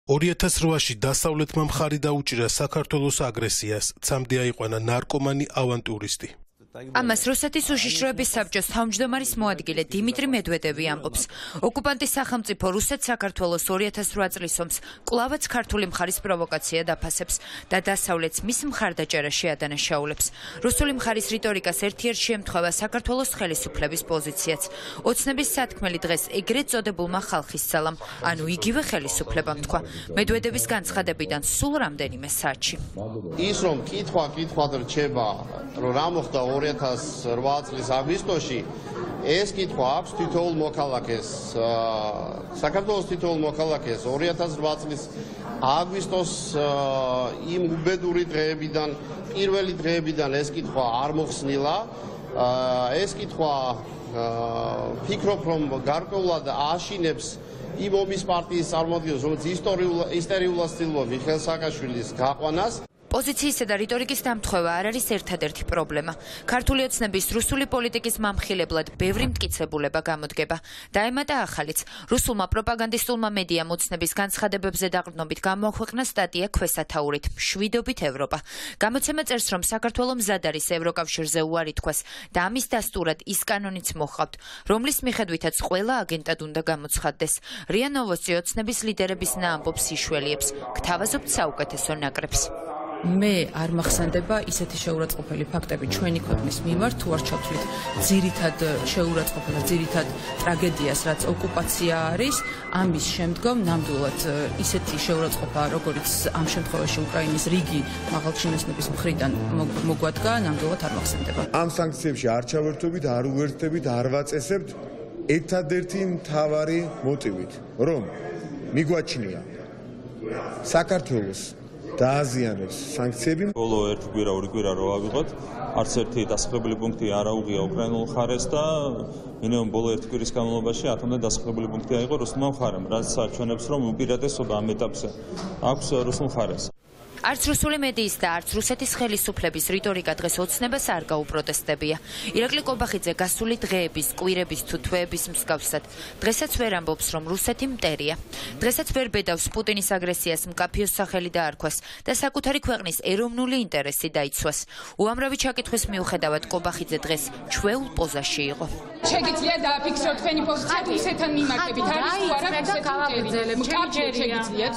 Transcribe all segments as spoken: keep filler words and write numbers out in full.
ორი ათას რვაში დასავლეთმა მხარი დაუჭირა საქართველოს აგრესიას, ცამდე აიყვანა ნარკომანი ავანტურისტი. Ამას რუსეთის უშიშროების საბჭოს თავმჯდომარის მოადგილე დიმიტრი მედვედევი ამბობს. ოკუპანტის სახელმწიფო რუსეთს საქართველოს ორი ათას რვა წლის ომს კვლავაც ქართული მხარის პროვოკაცია დაფასებს და დასავლეთს მის მხარდაჭერაში ადანაშაულებს. რუსული მხარის რიტორიკას ერთ-ერთ შეემთხვევა საქართველოს ხელისუფლების პოზიციაც. ოცნების სათქმელი დღეს ეგრეთ წოდებულმა ხალხის ძალამ, ანუ იგივე ხელისუფლებამ თქვა. მედვედევის განცხადებიდან სულ რამდენიმე საათში. ის რომ კითხვა კითხვად რჩება, რომ რა მოხდა ორი ათას რვა წლის აგვისტოში, ეს კითხვა აქვს თითოეულ მოქალაქეს, საქართველოს თითოეულ მოქალაქეს ორი ათას რვა წლის აგვისტოს იმ უბედური დღეებიდან, პირველი დღეებიდან ეს კითხვა არ მოხსნილა. ეს კითხვა ფიქრობ, რომ გარკვეულად აშინებს იმ ომის პარტიის წარმოადგენლებს, რომელიც ისტორიულად ცდილობდა მიხეილ სააკაშვილის გაყვანას. პოზიციისა და რიტორიკის დამთხვევა არ არის ერთადერთი პრობლემა. ქართული ოცნების რუსული პოლიტიკის მამხილებლად ბევრი მტკიცებულება გამოდგება. დაემატა ახალიც. რუსულმა პროპაგანდისტულმა მედიამ ოცნების განცხადებებზე დაყრდნობით გამოაქვეყნა სტატია ქვესათაურით მშვიდობით ევროპა. გამოცემა წერს, რომ საქართველო მზად არის ევროკავშირზე უარი თქვას და ამის დასტურად ის კანონიც მოჰყავთ, რომლის მიხედვითაც ყველა აგენტად უნდა გამოცხადდეს. რია ნოვოსტი ოცნების ლიდერების ნაამბობს იშველიებს. გთავაზობთ საუკეთესო ნაკრებს. მე არ მახსენდება ისეთი შეურაცხყოფელი ფაქტები ჩვენი ქვეყნის მიმართ, თუ არ ჩავთვლით ძირითად შეურაცხყოფელს, ძირითად ტრაგედიას, რაც ოკუპაცია არის, ამის შემდგომ ნამდვილად ისეთი შეურაცხყოფა, როგორც ამ შემთხვევაში უკრაინის რიგი მაღალჩინოსნების მხრიდან მოგვადგა, ნამდვილად არ მახსენდება. ამ სანქციებში არ ჩავერთვებით, არ უერთდებით, არ ვაწესებთ ერთადერთი მთავარი მოტივით, რომ მიგვაჩნია საქართველოს დააზიანებს სანქციები. ბოლო ერთ კვირა, ორი კვირა რო ავიღოთ, არც ერთი დასახლებული პუნქტი არ აუღია უკრაინულ მხარეს და მინიმუმ ბოლო ერთ კვირის განმავლობაში ათამდე დასახლებული პუნქტი აიღო რუსულმა მხარემ, რაც საჩვენებს, რომ უპირატესობა ამ ეტაპზე აქვს რუსულ მხარეს. არც რუსული მედიის და არც რუსეთის ხელისუფლების რიტორიკა დღეს ოცნებას არ გაუპროტესტებია. ირაკლი კობახიძე გასული დღეების, კვირების თუ თვეების მსგავსად დღესაც ვერ ამბობს, რომ რუსეთი მტერია. დღესაც ვერ ბედავს პუტინის აგრესიას მკაფიოს სახელი დაარქვას და საკუთარი ქვეყნის ეროვნული ინტერესი დაიცვას. უამრავი ჩაკითხვის მიუხედავად კობახიძე დღეს ჩვეულ პოზაში იყო. შეგიძლია დააფიქსოთ თქვენი პოზიცია რუსეთთან მიმართებით, არის თუ არა რუსეთი მკაფიო შეგიძლიათ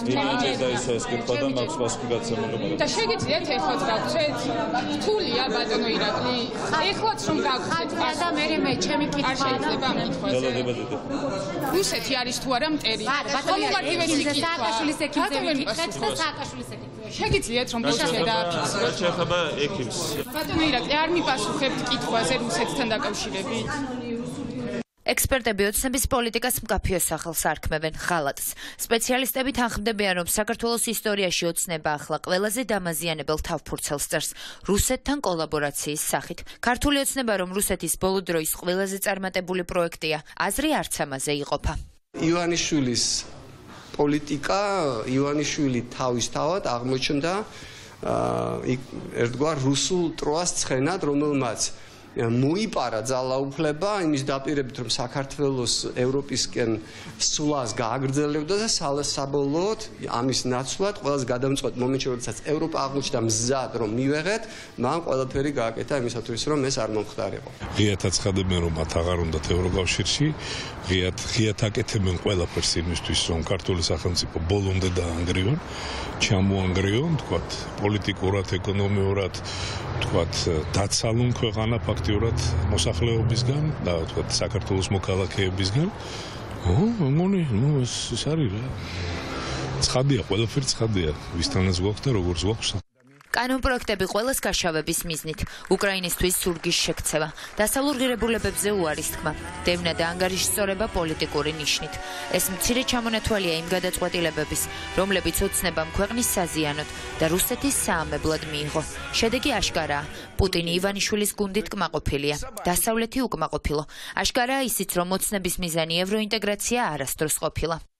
თქვენი და შეგიძლიათ ეხლაც გავხსეთ? რთულია ბატონო ირაკლი. ეხლაც რომ გავხსეთ და მე მე ჩემი კითხვა არ შეიძლება ამ კითხვაზე. რუსეთი არის თუ არა მტერი? ხომოვარდივესი კითხვა. სააკაშვილის ექიმზე ვიკითხეთ და სააკაშვილის ექიმზე. შეგიძლიათ რომ პოზიცია დააფიქსოთ? რა შეეხება ექიმს? ბატონო ირაკლი, არ მიპასუხებთ კითხვაზე რუსეთთან დაკავშირებით? ექსპერტები ოცნების პოლიტიკას მკაფიო სახელს არქმევენ ღალატს. სპეციალისტები თანხმდებიან, რომ საქართველოს ისტორიაში ოცნება ახლა ყველაზე დამაზიანებელ თავფურცელს წერს რუსეთთან კოლაბორაციის სახით. ქართული ოცნება, რომ რუსეთის ბოლო დროის ყველაზე წარმატებული პროექტია, აზრი არც ამაზე იყოფა. ივანიშვილის პოლიტიკა, ივანიშვილი თავისთავად აღმოჩნდა ერთგვარ რუსულ ტროას ცხენად, რომელმაც მოიპარა ძალაუფლება იმის დაპირებით, რომ საქართველოს ევროპისკენ სვლას გააგრძელებდა და საბოლოოდ ამის ნაცვლად ყველაზე გადამწყვეტ მომენტში, როდესაც ევროპა აღმოჩნდა მზად, რომ მივეღეთ, მან ყველაფერი გააკეთა იმისათვის, რომ ეს არ მომხდარიყო. ღიად აცხადებენ, რომ მათ აღარ უნდათ ევროკავშირში, ღიად ღიად აკეთებენ ყველაფერს იმისთვის, რომ ქართული სახელმწიფო ბოლომდე დაანგრიონ, ჩამოანგრიონ, თქვათ, პოლიტიკურად, ეკონომიურად, თქვათ, დაცალონ ქვეყანა ფაქტიურად მოსახლეობისგან და თქვათ საქართველოს მოქალაქეებისგან. ო, მგონი, ნუ ეს ის არის რა. ცხადია, ყველაფერი ცხადია, ვისთანაც გვაქვს და როგორც გვაქვს. კანონპროექტები ყველას გაშავების მიზნით, უკრაინისთვის ზურგის შექცევა, დასავლურ ღირებულებებზე უარის თქმა, დევნა და ანგარიშსწორება პოლიტიკური ნიშნით. ეს მცირე ჩამონათვალია იმ გადაწყვეტილებების, რომლებიც ოცნებამ ქვეყნის საზიანოდ და რუსეთის საამებლად მიიღო. შედეგი აშკარაა. პუტინი ივანიშვილის გუნდით კმაყოფილია, დასავლეთი უკმაყოფილო. აშკარაა ისიც, რომ ოცნების მიზანი ევროინტეგრაცია არასდროს ყოფილა.